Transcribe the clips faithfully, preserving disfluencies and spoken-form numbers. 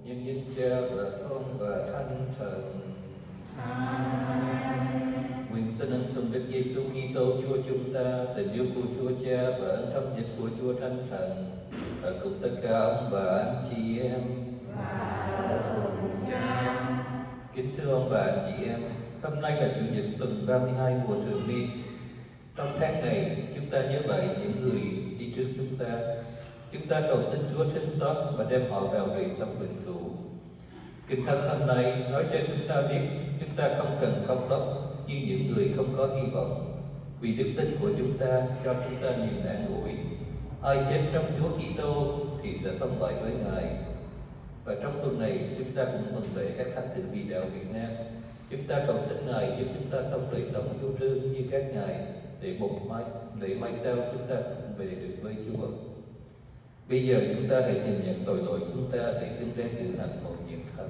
nhân danh Cha và Con và Thánh Thần. Amen. Nguyện xin ân sủng Đức Giêsu Kitô Chúa chúng ta, tình yêu của Chúa Cha và ơn thâm nhập của Chúa Thánh Thần ở cùng tất cả ông bà anh chị em. Và ở cùng Cha. Kính thưa ông bà anh chị em, hôm nay là Chủ nhật tuần ba mươi hai mùa thường niên. Trong tháng này, chúng ta nhớ bậy những người đi trước chúng ta. Chúng ta cầu xin Chúa thương xót và đem họ vào đời sống vĩnh cửu. Kinh Thánh hôm nay nói cho chúng ta biết chúng ta không cần khóc lóc như những người không có hy vọng, vì đức tin của chúng ta cho chúng ta niềm an ủi. Ai chết trong Chúa Kitô thì sẽ sống lại với Ngài. Và trong tuần này chúng ta cũng mừng lễ các thánh tử đi đạo Việt Nam. Chúng ta cầu xin Ngài giúp chúng ta sống đời sống yêu thương như các Ngài, để một mai để mai sau chúng ta về được với Chúa. Bây giờ chúng ta hãy nhìn nhận tội lỗi chúng ta để xưng ra cử hành một nhiệm thánh.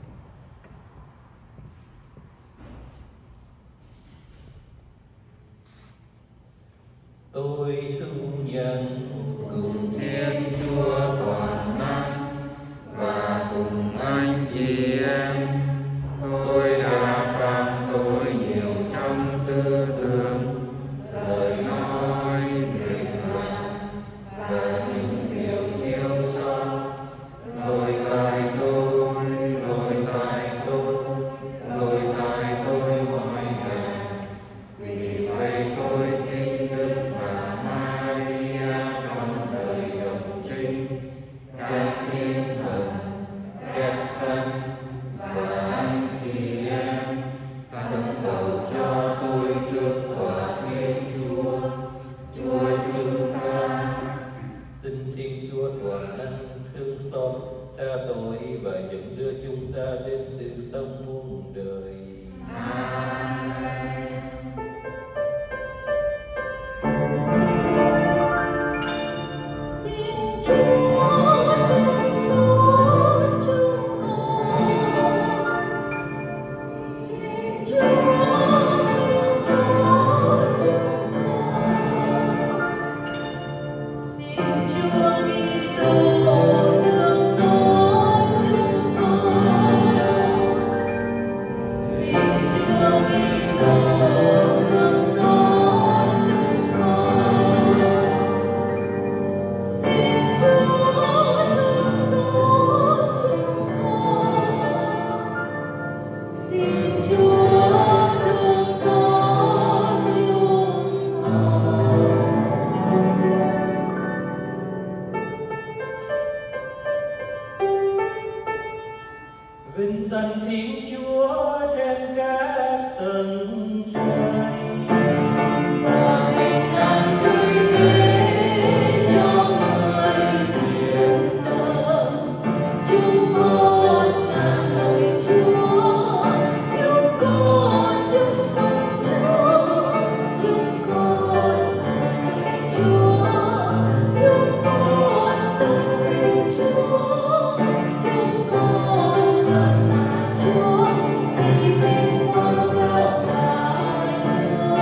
Tôi thu nhận Cùng Thiên Chúa toàn năng và cùng anh chị em, tôi đã phạm tội nhiều trong tư tưởng, lời nói, việc làm và những điều thiếu sót. Lỗi tại tôi, lỗi tại tôi, lỗi tại tôi mọi ngày. Vì vậy tôi xin Đức Bà Maria trong đời đồng trinh, các thiên thần, các thánh và anh chị em, khẩn cầu cho tôi trước tòa Thiên Chúa, Chúa chúng ta. Xin Thiên Chúa toàn năng thương xót tha tội và dẫn đưa chúng ta đến sự sống muôn đời. Amen. Xin Chúa thương xót chúng con. Xin Chúa thương xót chúng con. Xin Chúa Kitô thương xót chúng con. Xin Chúa Kitô thương xót chúng con. Xin Chúa thương xót chúng con. Xin Chúa thương xót chúng con. Vinh danh Thiên Chúa trên các tầng trời. Và bình an dưới thế cho người hiền tâm. Chúng con ngàn lời Chúa, chúng con chúc tụng Chúa, chúng con ngàn lời Chúa, chúng con tận hình Chúa, chúng con ngàn là Chúa, vì vinh quang cao cả Chúa.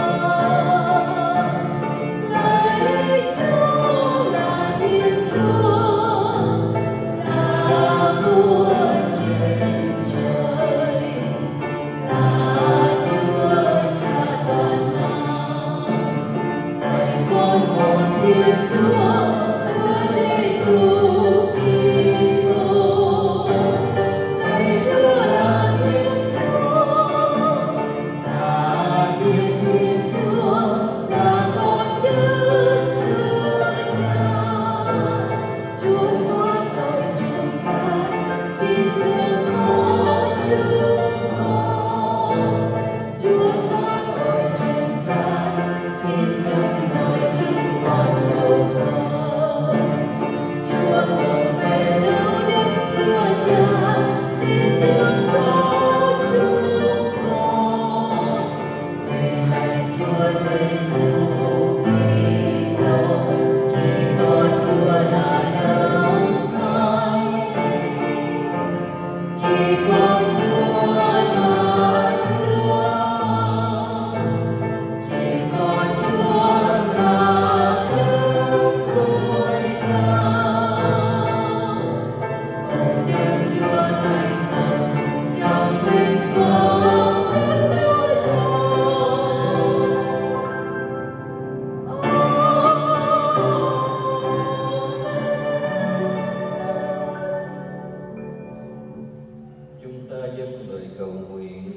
ta dâng lời cầu nguyện.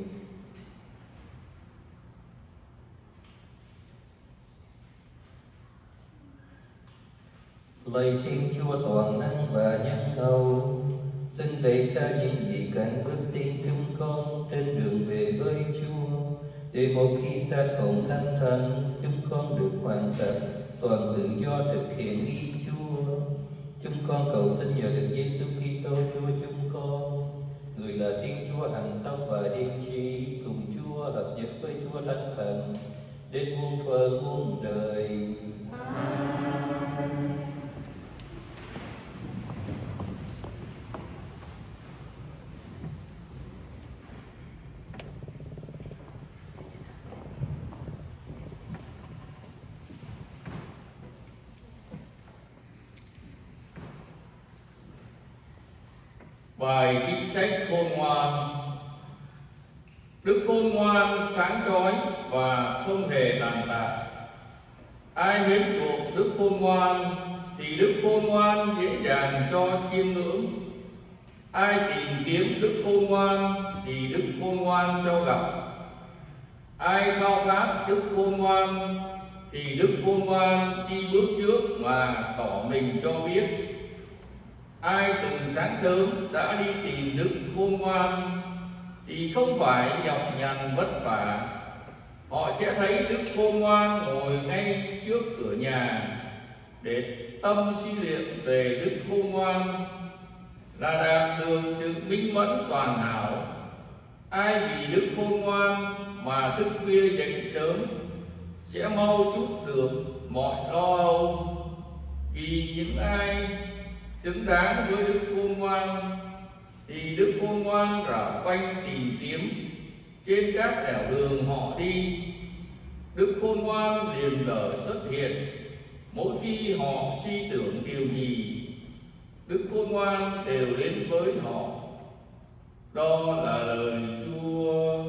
Lạy Thiên Chúa toàn năng và nhân hậu, xin đẩy xa những gì cản bước tin chúng con trên đường về với Chúa, để một khi xác hồn thanh thản, chúng con được hoàn tất toàn tự do thực hiện ý Chúa. Chúng con cầu xin nhờ Đức Giêsu Kitô Chúa chúng con, người là Thiên Chúa hằng sống và tiên tri, cùng Chúa hợp nhất với Chúa Thánh Thần, đến muôn thuở muôn đời. Bài chính sách khôn ngoan. Đức khôn ngoan sáng chói và không hề tàn tạ. Ai mến chuộng đức khôn ngoan thì đức khôn ngoan dễ dàng cho chiêm ngưỡng. Ai tìm kiếm đức khôn ngoan thì đức khôn ngoan cho gặp. Ai khao khát đức khôn ngoan thì đức khôn ngoan đi bước trước mà tỏ mình cho biết. Ai từ sáng sớm đã đi tìm đức khôn ngoan thì không phải nhọc nhằn vất vả. Họ sẽ thấy đức khôn ngoan ngồi ngay trước cửa nhà để tâm suy luyện về đức khôn ngoan là đạt được sự minh mẫn toàn hảo. Ai vì đức khôn ngoan mà thức khuya dậy sớm sẽ mau trút được mọi lo âu. Vì những ai xứng đáng với đức khôn ngoan thì đức khôn ngoan rảo quanh tìm kiếm trên các nẻo đường họ đi. Đức khôn ngoan liền lở xuất hiện mỗi khi họ suy tưởng điều gì. Đức khôn ngoan đều đến với họ. Đó là lời Chúa.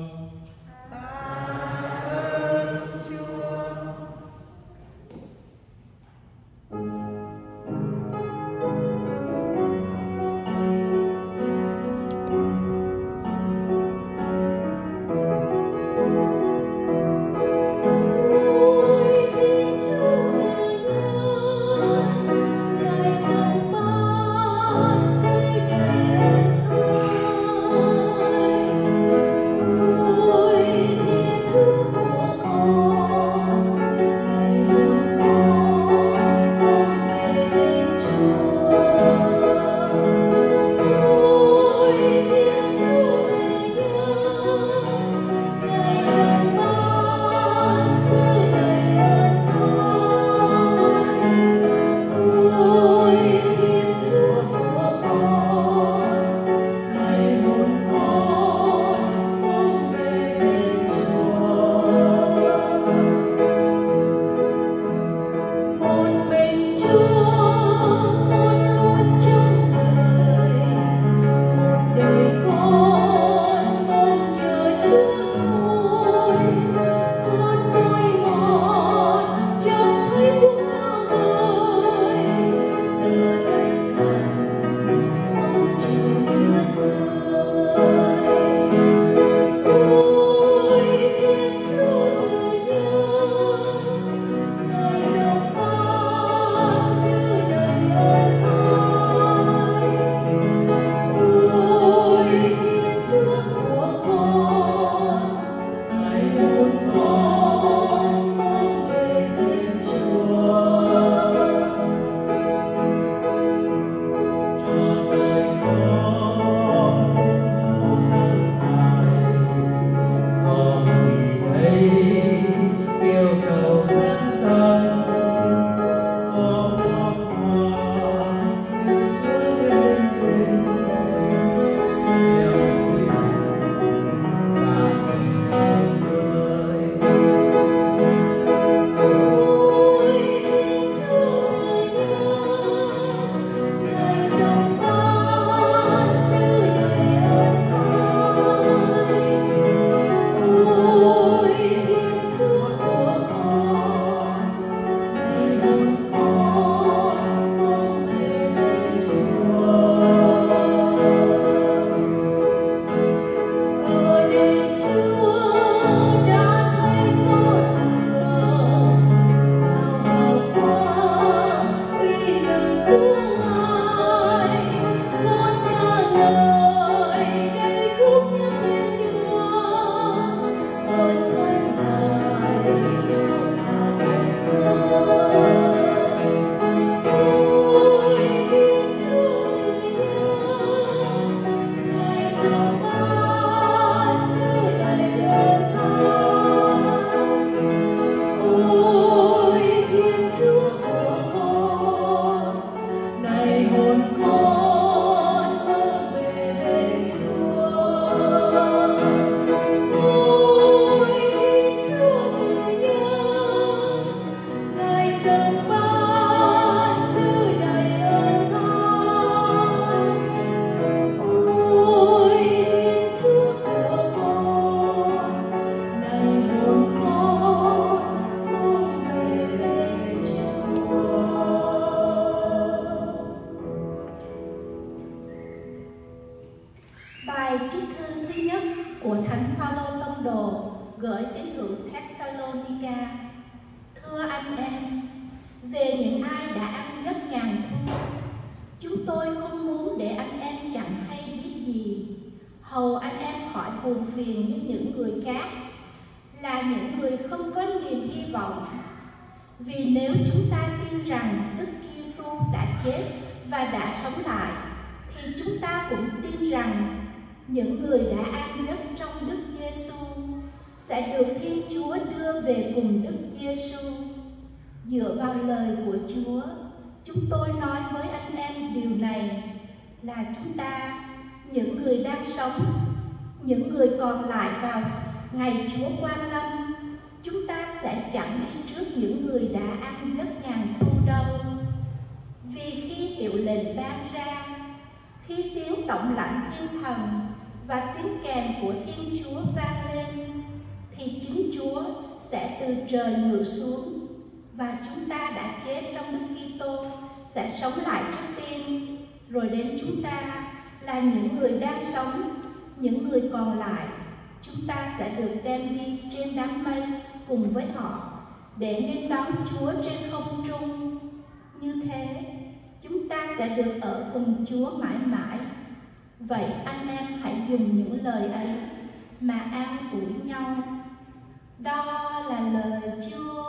Bài trích thư thứ nhất của Thánh Phaolô Tông đồ gửi tín hữu Thessalonica. Thưa anh em, về những ai đã ăn giấc ngàn thu, chúng tôi không muốn để anh em chẳng hay biết gì, hầu anh em khỏi buồn phiền như những người khác, là những người không có niềm hy vọng. Vì nếu chúng ta tin rằng Đức Kitô đã chết và đã sống lại, thì chúng ta cũng tin rằng những người đã an giấc trong Đức Giêsu sẽ được Thiên Chúa đưa về cùng Đức Giêsu. Dựa vào lời của Chúa, chúng tôi nói với anh em điều này là chúng ta, những người đang sống, những người còn lại vào ngày Chúa Quan Lâm, chúng ta sẽ chẳng đi trước những người đã ăn giấc ngàn thu đâu. Vì khi hiệu lệnh ban ra, khi tiếng tổng lãnh thiên thần và tiếng kèn của Thiên Chúa vang lên, thì chính Chúa sẽ từ trời ngự xuống, và chúng ta đã chết trong Đức Kitô sẽ sống lại trước tiên, rồi đến chúng ta là những người đang sống, những người còn lại, chúng ta sẽ được đem đi trên đám mây cùng với họ để nghênh đón Chúa trên không trung. Như thế, chúng ta sẽ được ở cùng Chúa mãi mãi. Vậy anh em hãy dùng những lời ấy mà an ủi nhau. Đó là lời Chúa.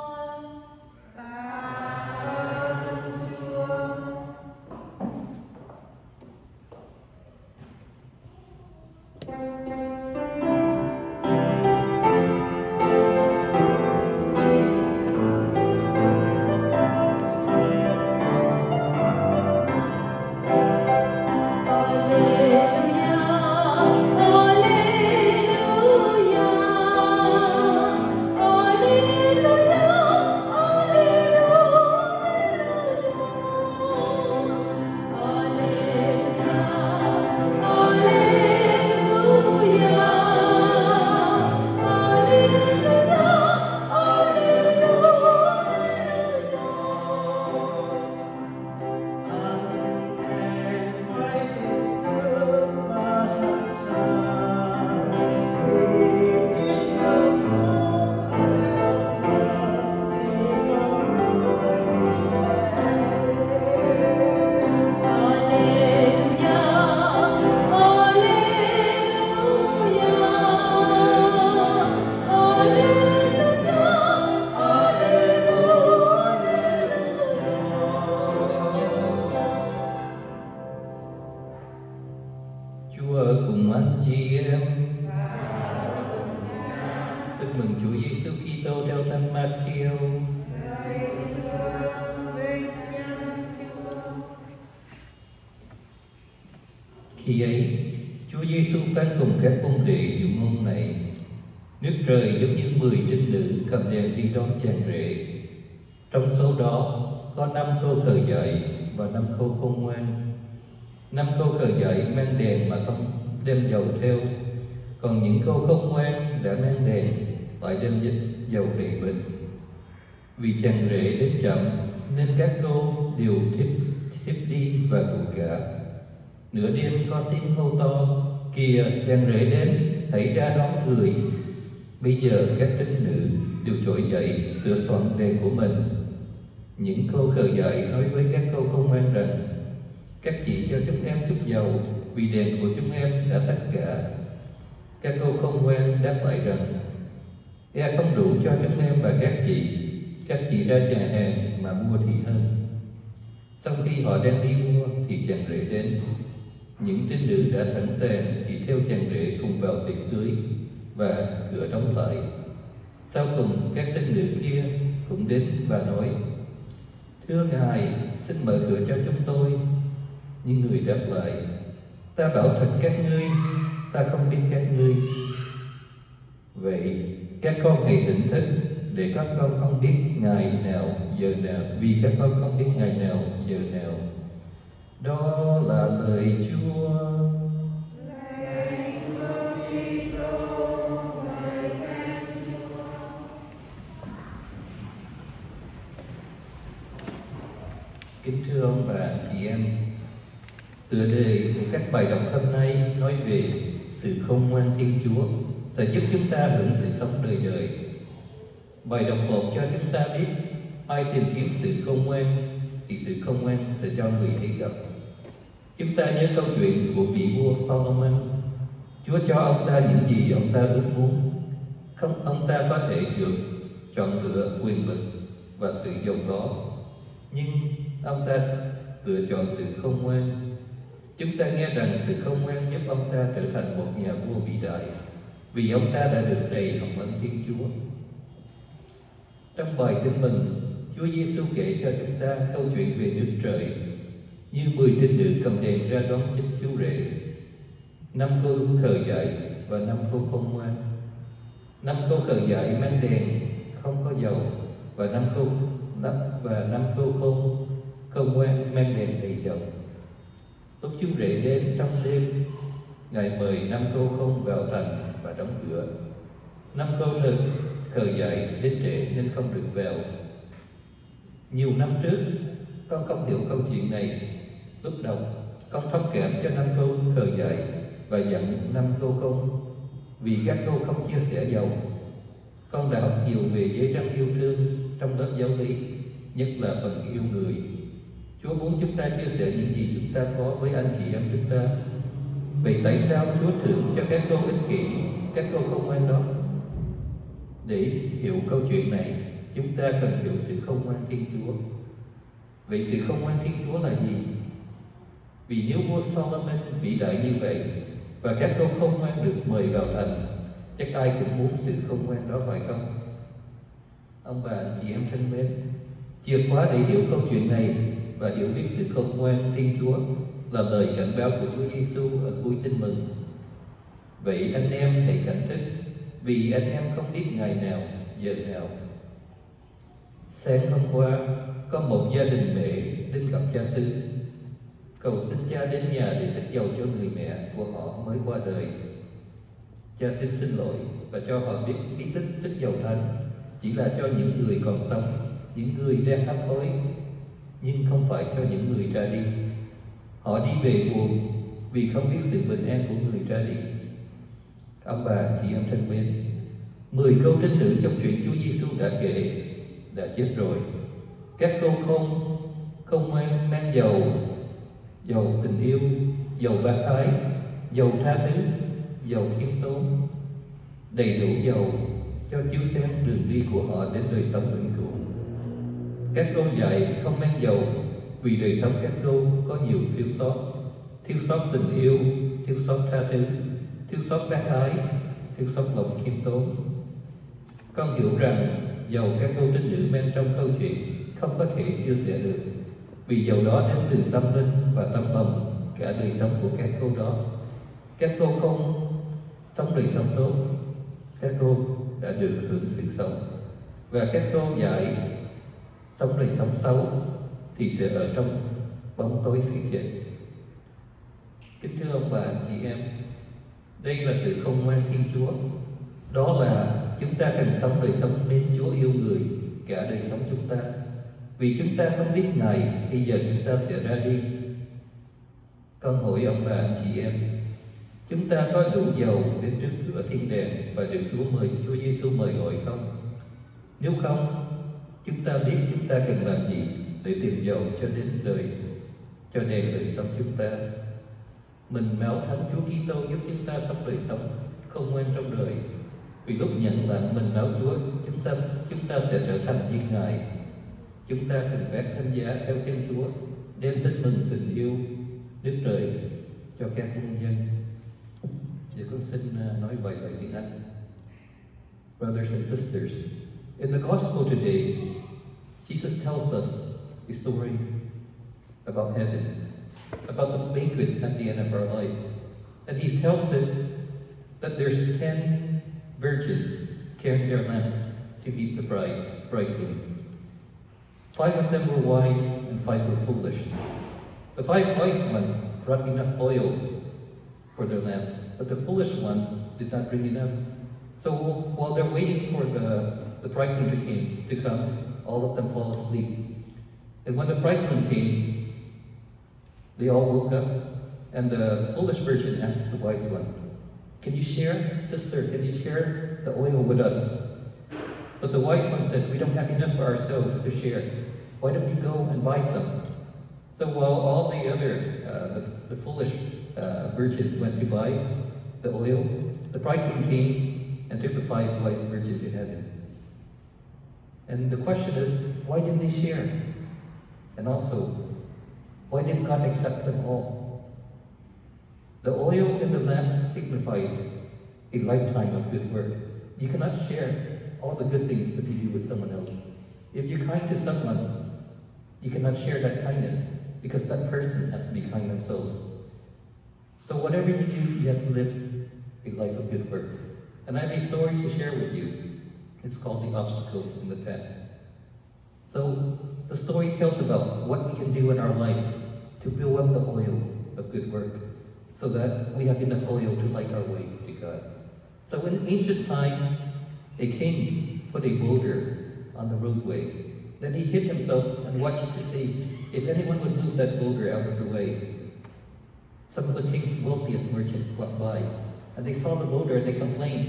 Khi ấy, Chúa Giêsu phán cùng các môn đệ dụ ngôn này: nước trời giống như mười trinh nữ cầm đèn đi đón chàng rể. Trong số đó có năm cô khờ dại và năm cô khôn ngoan. Năm cô khờ dại mang đèn mà không đem dầu theo, còn những cô khôn ngoan đã mang đèn phải đem dầu đầy bình. Vì chàng rể đến chậm nên các cô đều thiếp thiếp đi và ngủ cả. Nửa đêm có tiếng hô to: kìa, chàng rể đến, hãy ra đón người. Bây giờ các trinh nữ đều trỗi dậy sửa soạn đèn của mình. Những cô khờ dại nói với các cô khôn ngoan rằng: các chị cho chúng em chút dầu, vì đèn của chúng em đã tắt cả. Các cô khôn ngoan đáp lại rằng: e không đủ cho chúng em và các chị, các chị ra nhà hàng mà mua thì hơn. Sau khi họ đang đi mua thì chàng rể đến. Những trinh nữ đã sẵn sàng thì theo chàng rể cùng vào tiệc cưới, và cửa đóng lại. Sau cùng các trinh nữ kia cũng đến và nói: thưa ngài, xin mở cửa cho chúng tôi. Nhưng người đáp lại: ta bảo thật các ngươi, ta không biết các ngươi. Vậy các con hãy tỉnh thức, để các con không biết ngày nào giờ nào, vì các con không biết ngày nào giờ nào. Đó là lời Chúa. Kính thưa ông bà chị em, tựa đề của các bài đọc hôm nay nói về sự khôn ngoan Thiên Chúa sẽ giúp chúng ta hưởng sự sống đời đời. Bài đọc một cho chúng ta biết ai tìm kiếm sự khôn ngoan thì sự khôn ngoan sẽ cho người ấy gặp. Chúng ta nhớ câu chuyện của vị vua Solomon. Chúa cho ông ta những gì ông ta ước muốn. Không, ông ta có thể được chọn lựa quyền lực và sự giàu có, nhưng ông ta lựa chọn sự khôn ngoan. Chúng ta nghe rằng sự khôn ngoan giúp ông ta trở thành một nhà vua vĩ đại, vì ông ta đã được đầy hồng ân Thiên Chúa. Trong bài Tin Mừng, Chúa Giêsu kể cho chúng ta câu chuyện về nước trời, như mười trinh nữ cầm đèn ra đón chính Chúa Rể, năm cô khờ dại và năm cô khôn ngoan. Năm cô khờ dại mang đèn không có dầu, và năm cô năm và năm cô khôn khôn ngoan mang đèn đầy dầu. Lúc Chúa Rể đến trong đêm, Ngài mời năm cô khôn vào thành và đóng cửa. Năm cô khờ khờ dại đến trễ nên không được vào. Nhiều năm trước, con không hiểu câu chuyện này. Lúc đầu, con thông cảm cho năm cô khờ dại và dặn năm cô khôn, vì các cô không chia sẻ dầu. Con đã học nhiều về giới răn yêu thương trong lớp giáo lý, nhất là phần yêu người. Chúa muốn chúng ta chia sẻ những gì chúng ta có với anh chị em chúng ta. Vậy tại sao Chúa thưởng cho các cô ích kỷ, các cô không ngoan đó? Để hiểu câu chuyện này, chúng ta cần hiểu sự khôn ngoan Thiên Chúa. Vậy sự khôn ngoan Thiên Chúa là gì? Vì nếu vua Solomon vĩ đại như vậy và các cô khôn ngoan được mời vào thành, chắc ai cũng muốn sự khôn ngoan đó, phải không? Ông bà anh chị em thân mến, chìa khóa để hiểu câu chuyện này và hiểu biết sự khôn ngoan Thiên Chúa là lời cảnh báo của Chúa Giêsu ở cuối Tin Mừng. Vậy anh em hãy cảnh thức, vì anh em không biết ngày nào, giờ nào. Sáng hôm qua, có một gia đình mẹ đến gặp cha xứ, cầu xin cha đến nhà để xức dầu cho người mẹ của họ mới qua đời. Cha xin xin lỗi và cho họ biết bí tích xức dầu thánh chỉ là cho những người còn sống, những người đang hấp hối, nhưng không phải cho những người ra đi. Họ đi về buồn vì không biết sự bình an của người ra đi. Ông bà chị em thân mến, mười câu trinh nữ trong chuyện Chúa Giêsu đã kể đã chết rồi. Các cô không không mang mang dầu, dầu tình yêu, dầu bác ái, dầu tha thứ, dầu khiêm tốn, đầy đủ dầu cho chiếu sáng đường đi của họ đến đời sống vĩnh cửu. Các cô dạy không mang dầu vì đời sống các cô có nhiều thiếu sót, thiếu sót tình yêu, thiếu sót tha thứ, thiếu sót bác ái, thiếu sót lòng khiêm tốn. Con hiểu rằng dầu các cô trinh nữ mang trong câu chuyện không có thể chia sẻ được, vì dầu đó đến từ tâm linh và tâm lòng cả đời sống của các cô đó. Các cô không sống đời sống tốt, các cô đã được hưởng sự sống, và các cô dạy sống đời sống xấu thì sẽ ở trong bóng tối sự chết. Kính thưa ông bà anh chị em, đây là sự khôn ngoan Thiên Chúa. Đó là chúng ta cần sống đời sống mến Chúa yêu người cả đời sống chúng ta, vì chúng ta không biết ngày bây giờ chúng ta sẽ ra đi. Con hỏi ông bà anh chị em, chúng ta có đủ dầu đến trước cửa thiên đàng và được Chúa mời Chúa Giêsu mời gọi không? Nếu không, chúng ta biết chúng ta cần làm gì để tìm dầu cho đến đời, cho đèn đời sống chúng ta. Mình máu Thánh Chúa Kitô giúp chúng ta sống đời sống không ngoan trong đời. Vì lúc nhận lãnh mình máu Chúa, chúng ta chúng ta sẽ trở thành như Ngài. Chúng ta cần vác thánh giá theo chân Chúa, đem tin mừng tình yêu nước trời cho các muôn dân. Giờ con xin nói bài lời tiếng Anh. Brothers and sisters, in the Gospel today, Jesus tells us a story about heaven, about the banquet at the end of our life. And he tells it that there's ten virgins carrying their lamp to meet the bride, bridegroom. Five of them were wise and five were foolish. The five wise ones brought enough oil for their lamp, but the foolish one did not bring enough. So while they're waiting for the, the bridegroom to, came, to come, all of them fall asleep. And when the bridegroom came, they all woke up, and the foolish virgin asked the wise one, Can you share? Sister, can you share the oil with us? But the wise one said, we don't have enough for ourselves to share. Why don't we go and buy some? So while all the other, uh, the, the foolish uh, virgin went to buy the oil, the bridegroom came and took the five wise virgins to heaven. And the question is, why didn't they share? And also, why didn't God accept them all? The oil in the lamp signifies a lifetime of good work. You cannot share all the good things that you do with someone else. If you're kind to someone, you cannot share that kindness because that person has to be kind themselves. So whatever you do, you have to live a life of good work. And I have a story to share with you. It's called The Obstacle in the Path. So the story tells about what we can do in our life to build up the oil of good work so that we have enough oil to light our way to God. So in ancient time, a king put a boulder on the roadway. Then he hid himself and watched to see if anyone would move that boulder out of the way. Some of the king's wealthiest merchants walked by, and they saw the boulder and they complained,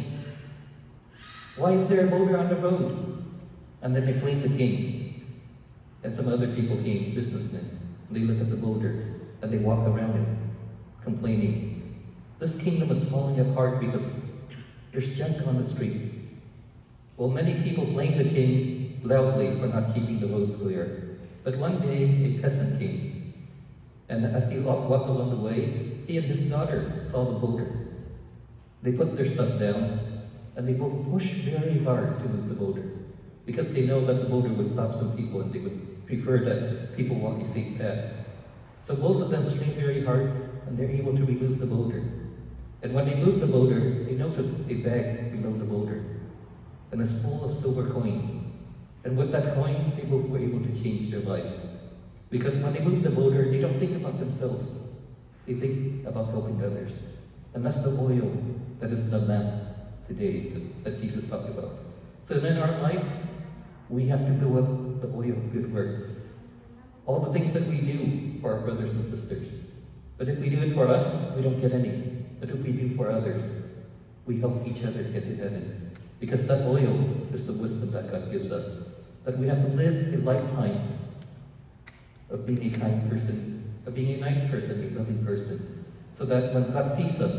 "Why is there a boulder on the road?" And then they blamed the king. And some other people came, businessmen. They look at the boulder and they walk around it, complaining, "This kingdom is falling apart because there's junk on the streets." Well, many people blame the king loudly for not keeping the roads clear. But one day, a peasant came, and as he walked along the way, he and his daughter saw the boulder. They put their stuff down, and they both pushed very hard to move the boulder, because they know that the boulder would stop some people, and they would prefer that people walk a safe path. So both of them strained very hard, and they're able to remove the boulder. And when they moved the boulder, they noticed a bag below the boulder, and it's full of silver coins. And with that coin, they both were able to change their lives. Because when they move the boulder, they don't think about themselves. They think about helping others. And that's the oil that is in the lamp today that, that Jesus talked about. So in our life, we have to build up the oil of good work. All the things that we do for our brothers and sisters. But if we do it for us, we don't get any. But if we do for others, we help each other get to heaven. Because that oil is the wisdom that God gives us. That we have to live a lifetime of being a kind person, of being a nice person, a loving person. So that when God sees us,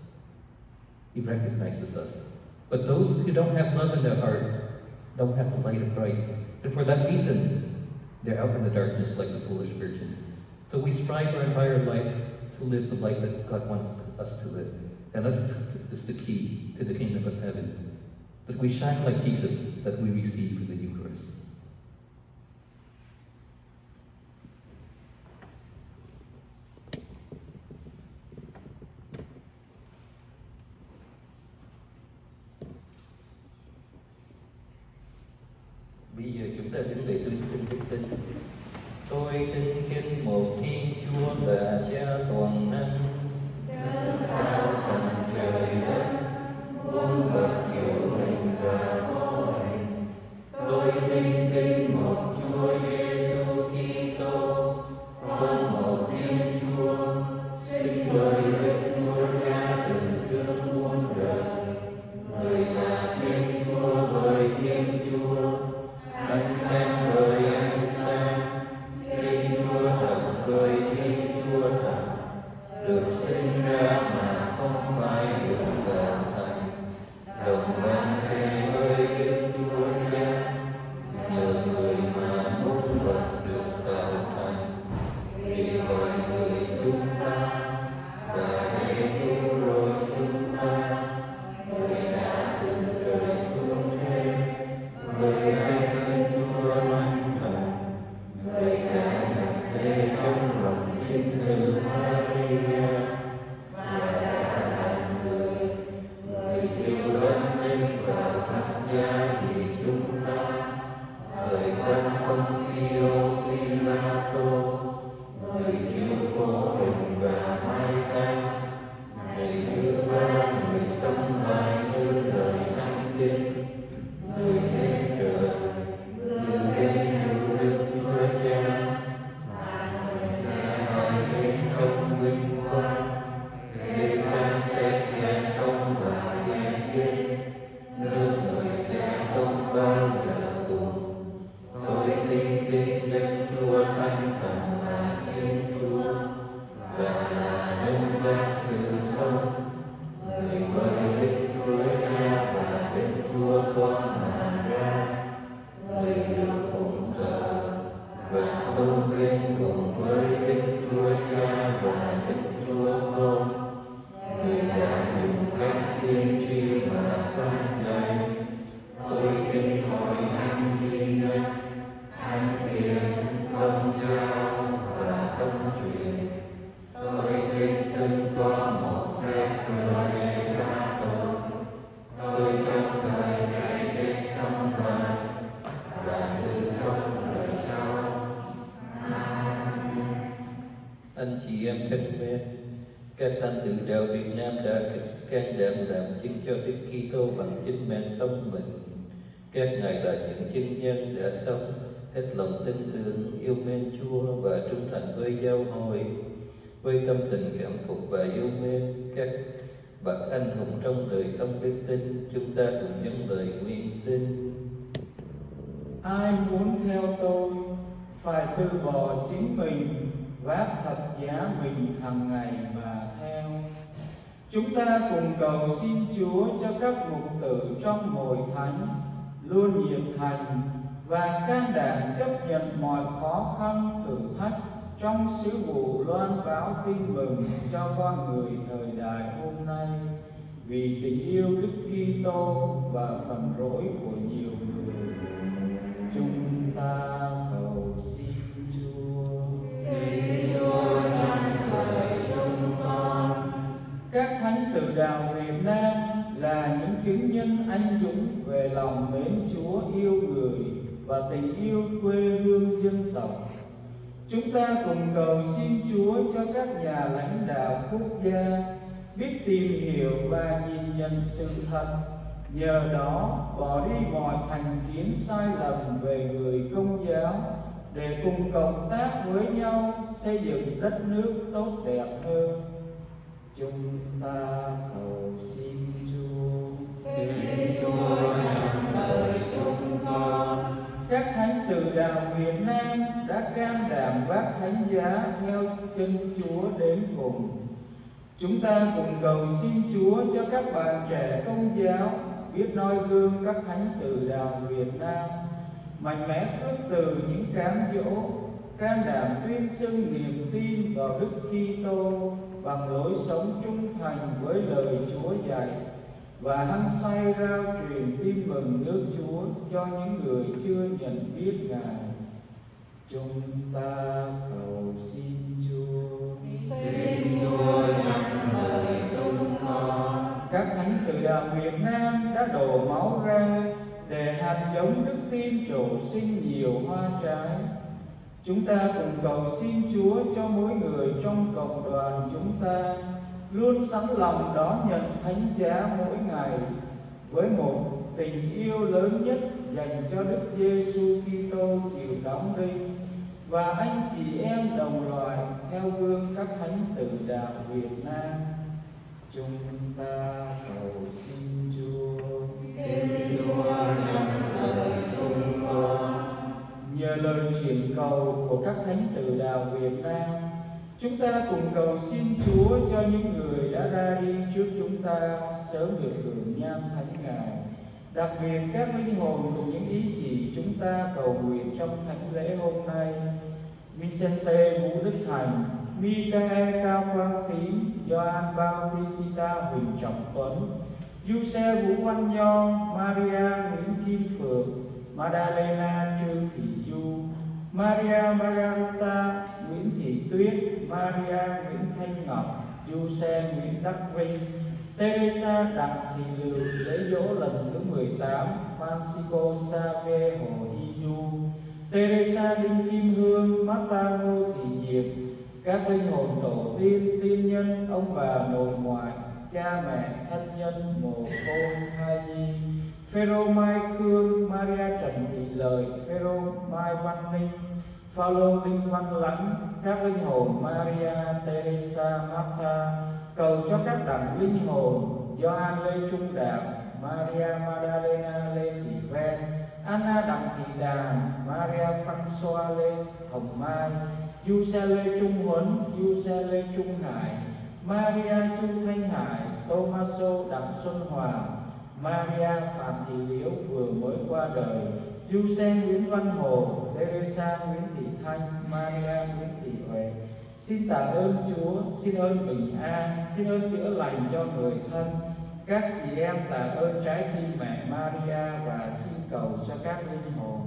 He recognizes us. But those who don't have love in their hearts don't have the light of Christ. And for that reason, they're out in the darkness like the foolish virgin. So we strive our entire life to live the life that God wants us to live. And that's is the key to the kingdom of heaven. That we shine like Jesus that we receive in the Eucharist. Bây giờ chúng ta đứng để tương xưng đức tin. Tôi tin kính một Thiên Chúa là Cha toàn năng, Đấng cao thần trời đất, muôn vật hiệu hình và vô hình. Tôi tin kính một Chúa Giêsu Kitô, con một Thiên Chúa, sinh bởi Đức Chúa Cha từ trước muôn đời, người là Thiên Chúa bởi Thiên Chúa, ánh sáng bởi ánh sáng. người ra tội, tôi trong đời cái chết sống lại và sự sống đời sau. Amen. Anh chị em thân mến, các thánh tử đạo Việt Nam đã can đảm làm chứng cho Đức Kitô bằng chính mạng sống mình. Các ngài là những chứng nhân đã sống hết lòng tin tưởng, yêu mến Chúa và trung thành với giáo hội. Với tâm tình cảm phục và yêu mến các bậc anh hùng trong đời sống đức tin, chúng ta cùng nhân lời nguyện xin. Ai muốn theo tôi phải từ bỏ chính mình, vác thập giá mình hàng ngày mà theo. Chúng ta cùng cầu xin Chúa cho các mục tử trong hội thánh luôn nhiệt thành và can đảm chấp nhận mọi khó khăn thử thách trong sứ vụ loan báo tin mừng cho con người thời đại hôm nay, vì tình yêu Đức Kitô và phần rỗi của nhiều người. Chúng ta cầu xin Chúa. Xin Chúa nhận lời chúng con. Các thánh tử đạo Việt Nam là những chứng nhân anh dũng về lòng mến Chúa, yêu người và tình yêu quê hương dân tộc. Chúng ta cùng cầu xin Chúa cho các nhà lãnh đạo quốc gia biết tìm hiểu và nhìn nhận sự thật, nhờ đó bỏ đi mọi thành kiến sai lầm về người Công giáo để cùng cộng tác với nhau xây dựng đất nước tốt đẹp hơn. Chúng ta cầu xin Chúa. Xin Chúa nhận lời chúng con. Các thánh tử đạo Việt Nam đã can đảm vác thánh giá theo chân Chúa đến cùng. Chúng ta cùng cầu xin Chúa cho các bạn trẻ Công giáo biết noi gương các thánh tử đạo Việt Nam, mạnh mẽ khước từ những cám dỗ, can đảm tuyên xưng niềm tin vào Đức Kitô bằng lối sống trung thành với lời Chúa dạy và hăng say rao truyền tin mừng nước Chúa cho những người chưa nhận biết Ngài. Chúng ta cầu xin Chúa. Xin Chúa nhận lời chúng con. Các thánh tử đạo Việt Nam đã đổ máu ra để hạt giống đức tin trổ sinh nhiều hoa trái. Chúng ta cùng cầu xin Chúa cho mỗi người trong cộng đoàn chúng ta luôn sẵn lòng đón nhận thánh giá mỗi ngày với một tình yêu lớn nhất dành cho Đức Giêsu Kitô chịu đóng đinh, và anh chị em đồng loại theo gương các thánh tử đạo Việt Nam. Chúng ta cầu xin Chúa. Xin Chúa nhận lời chúng con. Nhờ lời chuyển cầu của các thánh tử đạo Việt Nam, chúng ta cùng cầu xin Chúa cho những người đã ra đi trước chúng ta sớm được hưởng nhang thánh Ngài. Đặc biệt các linh hồn cùng những ý chỉ chúng ta cầu nguyện trong thánh lễ hôm nay: Vicente Vũ Đức Thành, Michael Cao Quang Tín, Gioan Bautista Huỳnh Trọng Tuấn, Giuse Vũ Văn Nho, Maria Nguyễn Kim Phượng, Madalena Trương Thị Du, Maria Margarita Nguyễn Thị Tuyết, Maria Nguyễn Thanh Ngọc, Giuse Nguyễn Đắc Vinh, Teresa Đặng Thị Lựu lễ dỗ lần thứ mười tám, Francisco Xavier Hồ Y Du, Teresa Đinh Kim Hương, Marta Ngô Thị Diệp, các linh hồn tổ tiên, tiên nhân, ông bà nội ngoại, cha mẹ, thân nhân, mồ côi, thai nhi, Phêrô Mai Khương, Maria Trần Thị Lợi, Phêrô Mai Văn Ninh, Phaolô Đinh Văn Lãnh, các linh hồn Maria Teresa Martha, cầu cho các đẳng linh hồn Gioan Lê Trung Đạo, Maria Magdalena Lê Thị Ven, Anna Đặng Thị Đàn, Maria François Lê Hồng Mai, Giuse Lê Trung Huấn, Giuse Lê Trung Hải, Maria Chu Thanh Hải, Tomaso Đặng Xuân Hoàng, Maria Phạm Thị Liễu vừa mới qua đời, Giuse Nguyễn Văn Hồ, Teresa Nguyễn Thị Thanh, Maria Nguyễn Thị Huệ. Xin tạ ơn Chúa, xin ơn bình an, xin ơn chữa lành cho người thân. Các chị em tạ ơn trái tim mẹ Maria và xin cầu cho các linh hồn.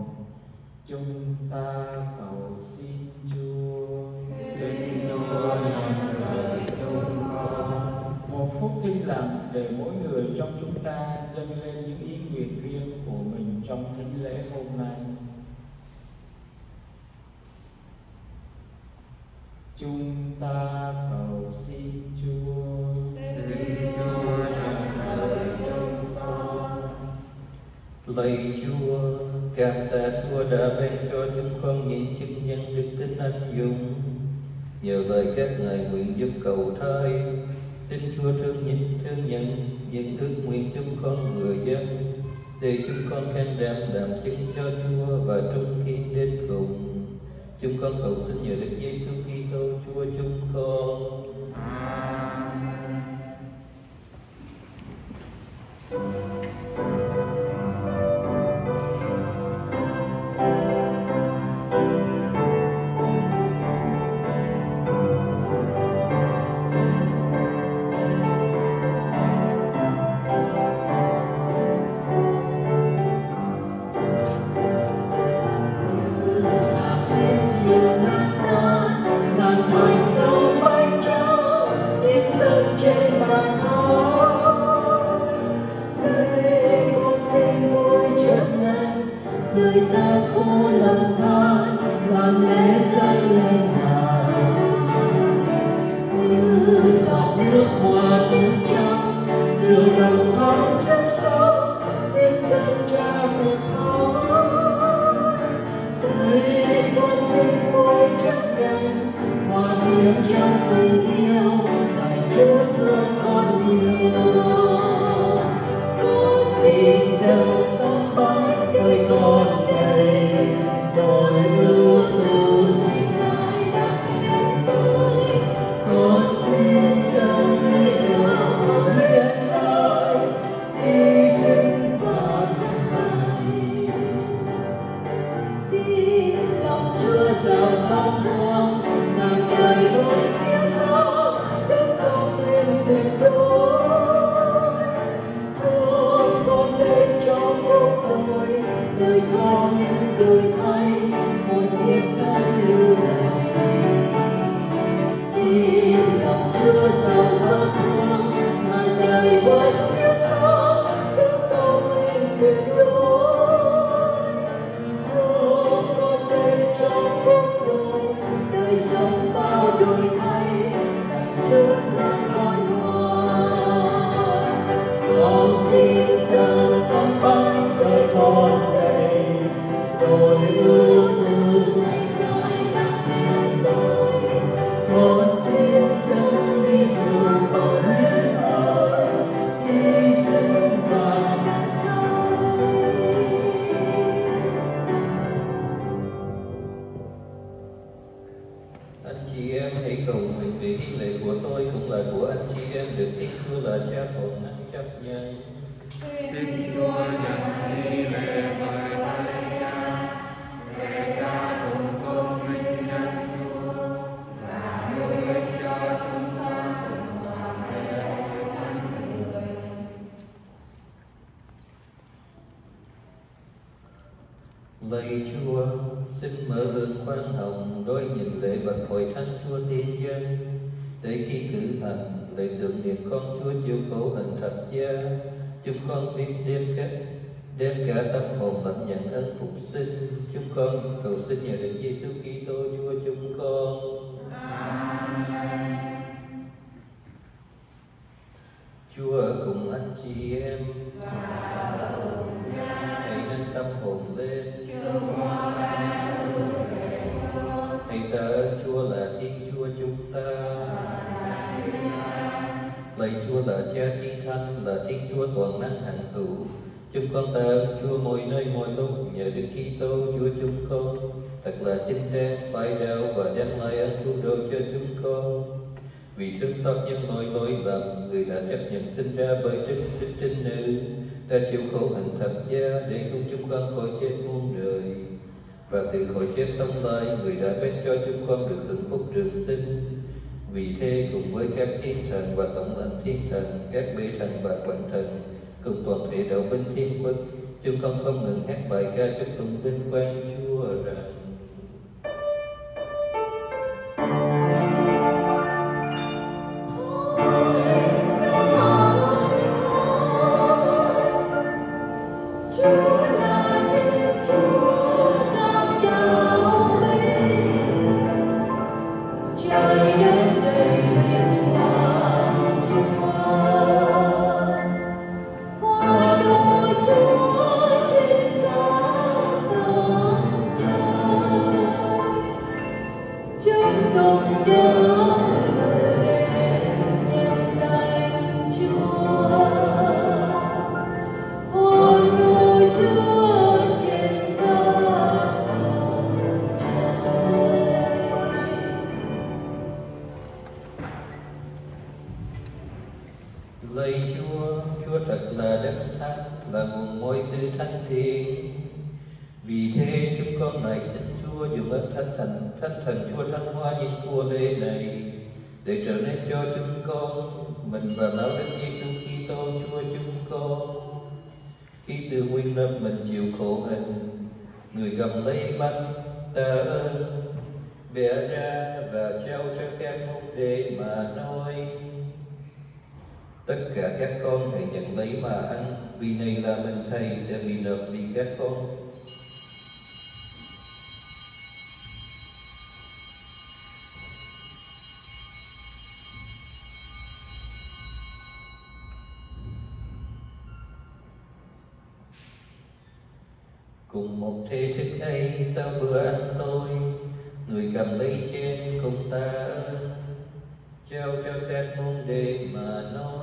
Chúng ta cầu xin Chúa. Xin Chúa nhận lời chúng con. Một một phút thinh lặng để mỗi người trong chúng ta dâng lên những ý nguyện riêng của mình trong thánh lễ hôm nay. Chúng ta cầu xin Chúa. Xin Chúa nhận lời chúng con. Lạy Chúa, cảm tạ Chúa đã ban cho chúng con những chứng nhân đức tin anh dũng. Nhờ lời các ngài nguyện giúp cầu thai, xin Chúa thương nhìn thương nhận những ước nguyện chúng con người dân, để chúng con can đảm làm chứng cho Chúa và trung kiên đến cùng. Chúng con cầu xin nhờ Đức Giêsu Kitô Chúa chúng con. Lạy Chúa, xin mở lượng khoan hồng đôi nhìn lễ vật hội thánh Chúa tiên dân, để khi cử hành lễ tưởng niệm con Chúa chịu khổ hình thập giá, chúng con biết đem các đem cả tâm hồn lãnh nhận ân phục sinh. Chúng con cầu xin nhờ Đức Giêsu Kitô Chúa chúng con. Amen. Chúa ở cùng anh chị em. Hãy nâng tâm hồn lên. Hãy tạ ơn Chúa là Thiên Chúa chúng ta. Lạy Chúa là Cha Thiên Thánh, là Thiên Chúa toàn năng hằng hữu. Chúng con tạ ơn Chúa mỗi nơi mỗi lúc nhờ Đức Kitô Chúa chúng con, thật là chính đáng, phải đạo và đem lại ơn cứu độ cho chúng con. Vì thương xót những tội lỗi lầm, người đã chấp nhận sinh ra bởi trinh đức trinh nữ, đã chịu khổ hạnh thập giá để cứu chúng con khỏi chết muôn đời. Và từ khỏi chết sống lại, người đã ban cho chúng con được hưởng phúc trường sinh. Vì thế cùng với các thiên thần và tổng lãnh thiên thần, các bế thần và quận thần, cùng toàn thể đạo binh thiên quốc, chúng con không ngừng hát bài ca chúc tụng vinh quang Chúa rằng: Hãy Lạy Chúa, Chúa thật là đấng thánh, là nguồn mọi sự thánh thiện. Vì thế chúng con này xin Chúa dùng ơn thánh thần, thánh thần Chúa thánh hóa những của lễ này, để trở nên cho chúng con mình và máu Đức Giêsu Kitô Chúa chúng con. Khi từ nguyên lâm mình chịu khổ hình, người cầm lấy bánh tạ ơn, bẻ ra và trao cho các môn đệ mà nói: tất cả các con hãy nhận lấy mà ăn, vì này là mình Thầy sẽ bị nộp vì các con. Cùng một thế thức ấy, sau bữa ăn tôi, người cầm lấy chén cùng tạ ơn, trao cho các môn đệ mà nói: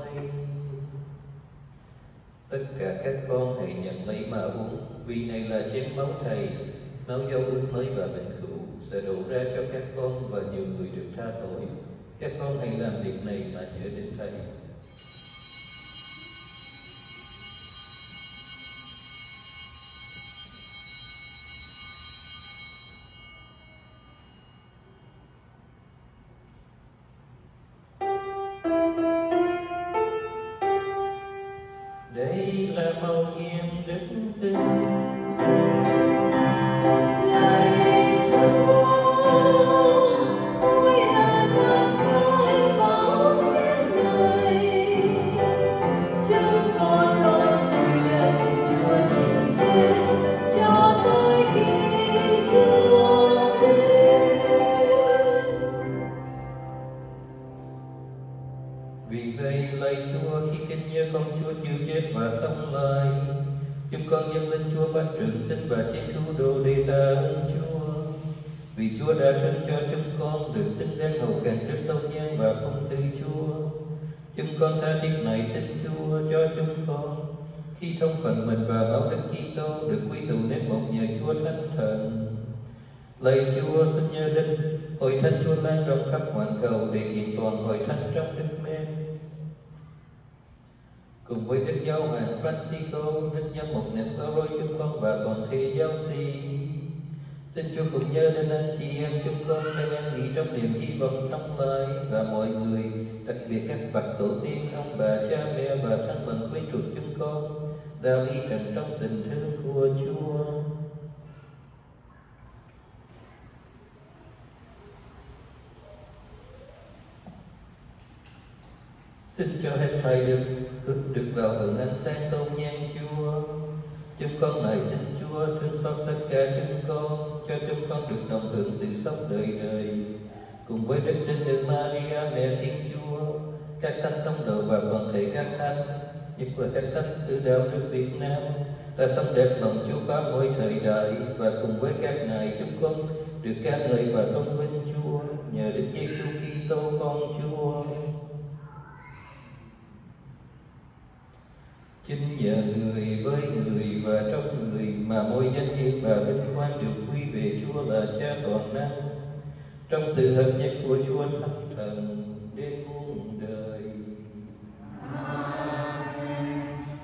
tất cả các con hãy nhận lấy mà uống, vì này là chén máu Thầy, máu dấu ước mới và bình cửu, sẽ đổ ra cho các con và nhiều người được tha tội. Các con hãy làm việc này mà nhớ đến Thầy. Đây là mầu nhiệm đức tin. Lạy Chúa, ôi là ngàn người máu trên đời, chúng con con truyền Chúa chinh chiến cho tới khi Chúa đến. Vì vậy lạy Chúa, khi kính nhớ công Chúa chịu chết và sống lại, chúng con dâng lên Chúa bát trường sinh và chén cứu độ để tạ ơn Chúa. Vì Chúa đã trao cho chúng con được xứng đáng hầu cạnh trước tôn nhân và phong sư Chúa, chúng con tha thiết này xin Chúa cho chúng con, khi thông phần mình và máu Đức Kitô được quy tụ nên một nhờ Chúa Thánh Thần. Lạy Chúa, xin nhớ đến hội thánh Chúa lan rộng khắp hoàn cầu để kiện toàn hội thánh trong Đức Mến. Cùng với Đức Giáo hoàng Francisco, Đức Giám mục Nestor chúng con và toàn thể giáo sĩ, xin Chúa cùng nhớ đến anh chị em chúng con đang an nghỉ trong niềm hy vọng sống lại, và mọi người, đặc biệt các bậc tổ tiên, ông bà, cha mẹ và thân bằng quyến thuộc chúng con đã ly trần trong tình thương của Chúa. Xin cho hết thảy được được vào hưởng ánh sáng tôn nhang Chúa. Chúng con này xin Chúa thương xót tất cả chúng con, cho chúng con được đồng hưởng sự sống đời đời, cùng với Đức Trinh Nữ Maria Mẹ Thiên Chúa, các thánh tông đồ và toàn thể các thánh, nhất là các thánh tử đạo nước Việt Nam đã sống đẹp lòng Chúa qua mỗi thời đại, và cùng với các ngài chúng con được ca ngợi và tôn vinh Chúa nhờ Đức Giêsu Kitô con Chúa. Chính nhờ người, với người và trong người mà mỗi danh hiệu và vinh quang được quy về Chúa là Cha toàn năng, trong sự hợp nhất của Chúa Thánh Thần đến muôn đời. Amen.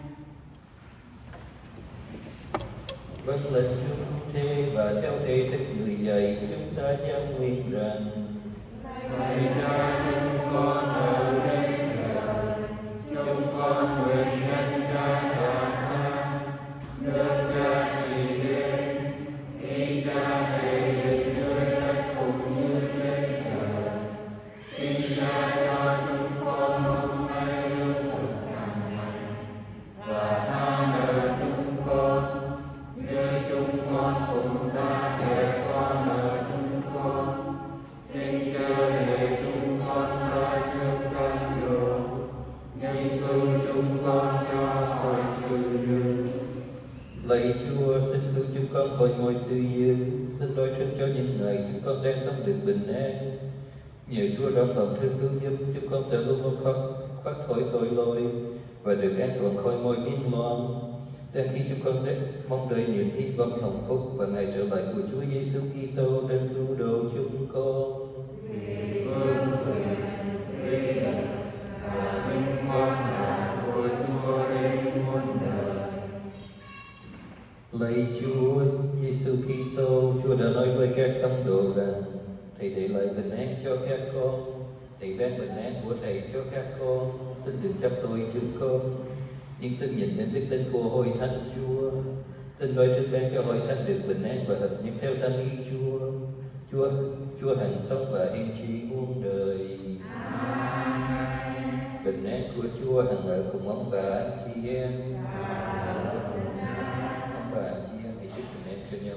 Vâng lệnh chúng thế và theo thể thức người dạy, chúng ta giao nguyện rằng: Lạy Cha chúng con ở trên trời, chúng con nguyện nhân Cha tỏa sáng, nước Cha trị đến, ý Cha thể hiện dưới đất cũng như trên trời. Xin Cha cho chúng con hôm nay lương thực hàng ngày, và tha nợ chúng con con cho khỏi sự dữ. Lạy Chúa, xin cứu chúng con khỏi mọi sự dữ, xin đối trấn cho những ngày chúng con đang sống được bình an. Nhờ Chúa đón lòng thương cứu giúp, chúng con sẽ luôn luôn thoát thoát khỏi tội lỗi và được an toàn khỏi mọi biến loạn. Đang khi chúng con rất mong đợi niềm hy vọng hạnh phúc và ngày trở lại của Chúa Giêsu Kitô đang cứu độ chúng con. Vì vương quyền, uy lực và vinh quang là của Chúa đến muôn đời. Lạy Chúa Giêsu Kitô, Chúa đã nói với các tông đồ rằng Thầy để lại bình an cho các con, Thầy ban bình an của Thầy cho các con, xin đừng chấp tội chúng con, nhưng xin nhìn đến đức tin của Hội Thánh Chúa. Xin nói trước ban cho Hội Thánh được bình an và hợp nhất theo thánh ý Chúa. Chúa Chúa hằng sống và hiển trị muôn đời. Amen. Bình an của Chúa hằng ở cùng ông bà anh chị em. Ông bà anh chị em hãy chúc bình an cho nhau.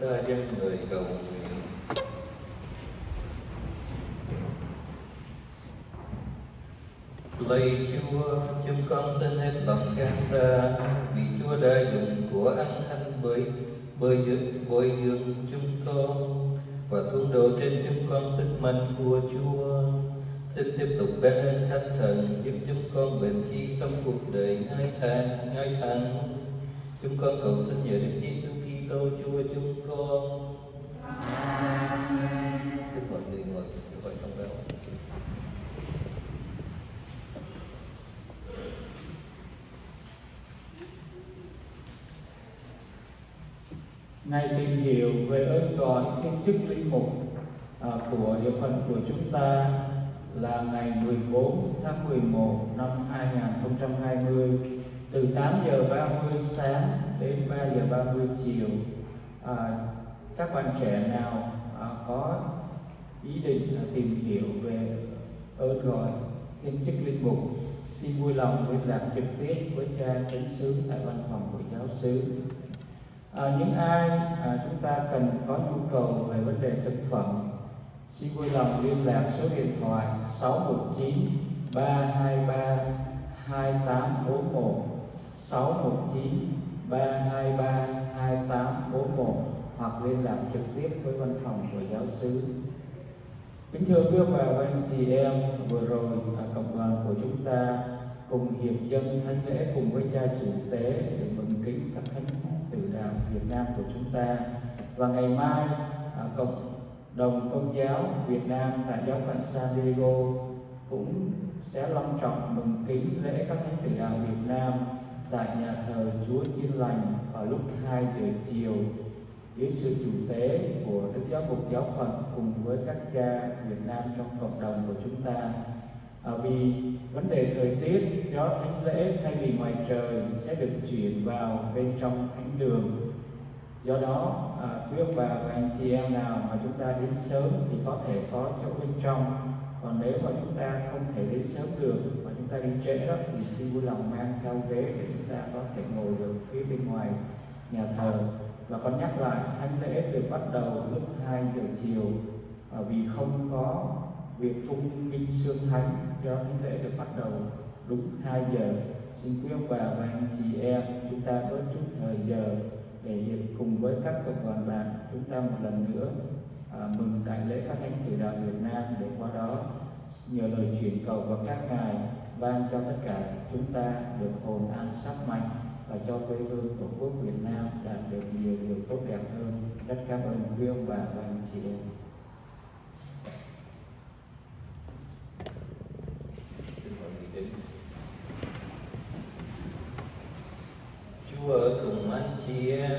ta dâng lời cầu nguyện. Lạy Chúa, chúng con xin hết lòng cảm tạ vì Chúa đã dùng của ăn thanh bơi bơi dưỡng bồi dưỡng chúng con và tuôn đổ trên chúng con sức mạnh của Chúa. Xin tiếp tục ban ơn Thánh Thần giúp chúng con bền chí sống cuộc đời ngay thẳng ngay thẳng. Chúng con cầu xin nhờ Đức Giêsu Kitô Chúa chúng con. Amen. Xin mọi người ngồi cho gọi thông báo. Ngày tìm hiểu về ơn gọi thiên chức linh mục à, của địa phận của chúng ta là ngày mười bốn tháng mười một năm hai nghìn không trăm hai mươi, từ tám giờ ba mươi sáng đến ba giờ ba mươi chiều. À, các bạn trẻ nào à, có ý định à, tìm hiểu về ơn gọi thiên chức linh mục, xin vui lòng liên lạc trực tiếp với cha chánh xứ tại văn phòng của giáo xứ. À, những ai à, chúng ta cần có nhu cầu về vấn đề thực phẩm, xin vui lòng liên lạc số điện thoại sáu một chín ba hai ba hai tám bốn một, sáu một chín ba hai ba hai tám bốn một, hoặc liên lạc trực tiếp với văn phòng của giáo xứ. Kính thưa quý ông bà và anh chị em, vừa rồi à, cộng đoàn của chúng ta cùng hiệp dâng thánh lễ cùng với cha chủ tế để mừng kính các thánh từ đạo Việt Nam của chúng ta. Và ngày mai à, cộng đồng Công giáo Việt Nam tại giáo phận San Diego cũng sẽ long trọng mừng kính lễ các thánh tử đạo Việt Nam tại nhà thờ Chúa Chiên Lành vào lúc hai giờ chiều dưới sự chủ tế của Đức Giáo mục giáo phận cùng với các cha Việt Nam trong cộng đồng của chúng ta. À, vì vấn đề thời tiết, do thánh lễ thay vì ngoài trời sẽ được chuyển vào bên trong thánh đường. Do đó, à, quý ông bà và anh chị em nào mà chúng ta đến sớm thì có thể có chỗ bên trong. Còn nếu mà chúng ta không thể đến sớm được và chúng ta đi trễ đó thì xin vui lòng mang theo ghế để chúng ta có thể ngồi được phía bên ngoài nhà thờ. Và con nhắc lại, thánh lễ được bắt đầu lúc hai giờ chiều à, vì không có việc cung nghinh xương thánh, do thánh lễ được bắt đầu đúng hai giờ. Xin quý ông bà và anh chị em chúng ta bớt chút thời giờ để hiệp cùng với các cộng đoàn bạn chúng ta một lần nữa à, mừng đại lễ các thánh tử đạo Việt Nam, để qua đó nhờ lời chuyển cầu và các ngài ban cho tất cả chúng ta được hồn an sắc mạnh và cho quê hương tổ quốc Việt Nam đạt được nhiều điều tốt đẹp hơn. Rất cảm ơn quý ông bà và anh chị em. Chúa ở cùng anh chị em.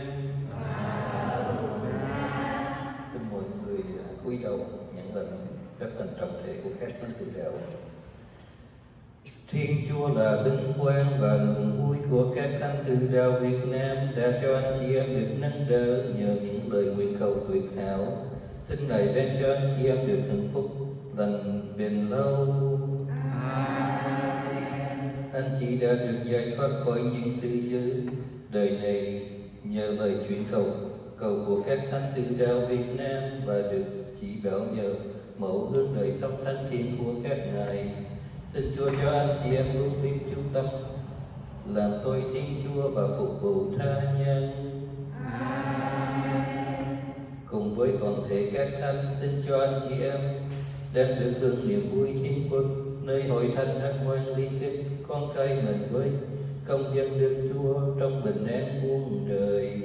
Xin mọi người cúi đầu nhận lời rất là trọng thể của các thánh tử đạo. Thiên Chúa là vinh quang và ngưỡng vui của các thánh tử đạo Việt Nam đã cho anh chị em được nâng đỡ nhờ những lời nguyện cầu tuyệt hảo. Xin Ngài ban cho anh chị em được hạnh phúc lành bền lâu. Anh chị đã được giải thoát khỏi những sự dữ đời này nhờ lời chuyển cầu cầu của các thánh tử đạo Việt Nam và được chỉ bảo nhờ mẫu gương đời sống thánh thiện của các ngài. Xin Chúa cho anh chị em luôn biết chú tâm làm tôi Thiên Chúa và phục vụ tha nhân. Cùng với toàn thể các thánh, xin cho anh chị em đem được hưởng niềm vui thiên quốc nơi hội thánh đắc quan liên kết con cái mình với công dân Đức Chúa trong bình an muôn đời.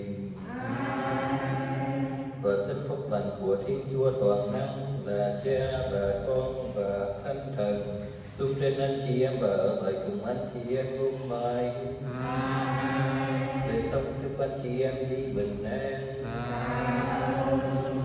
Và xin phúc lành của Thiên Chúa toàn năng là Cha và Con và Thánh Thần xuống trên anh chị em và ở lại cùng anh chị em hôm nay. Để sống chúc anh chị em đi bình an.